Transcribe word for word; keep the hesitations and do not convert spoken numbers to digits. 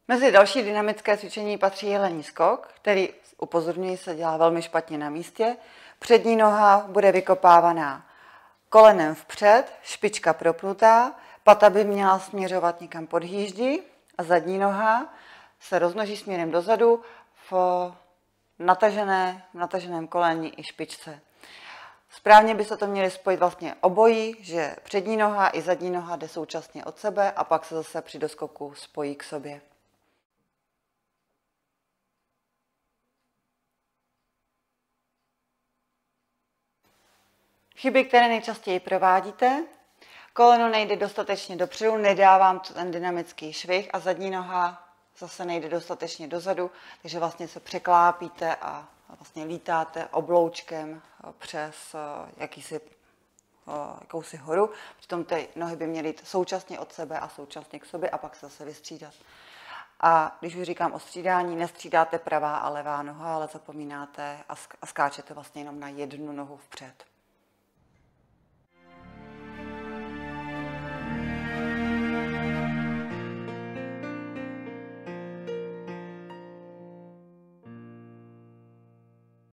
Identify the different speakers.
Speaker 1: Mezi další dynamické cvičení patří jelení skok, který, upozorňuji, se dělá velmi špatně na místě. Přední noha bude vykopávaná kolenem vpřed, špička propnutá, pata by měla směřovat někam pod hýždi a zadní noha se rozmnoží směrem dozadu v, natažené, v nataženém koleni i špičce. Správně by se to měli spojit vlastně obojí, že přední noha i zadní noha jde současně od sebe a pak se zase při doskoku spojí k sobě. Chyby, které nejčastěji provádíte: koleno nejde dostatečně dopředu, nedávám ten dynamický švih a zadní noha zase nejde dostatečně dozadu, takže vlastně se překlápíte a vlastně lítáte obloučkem přes jakýsi, jakousi horu. Přitom ty nohy by měly jít současně od sebe a současně k sobě a pak se zase vystřídat. A když už říkám o střídání, nestřídáte pravá a levá noha, ale zapomínáte a skáčete vlastně jenom na jednu nohu vpřed.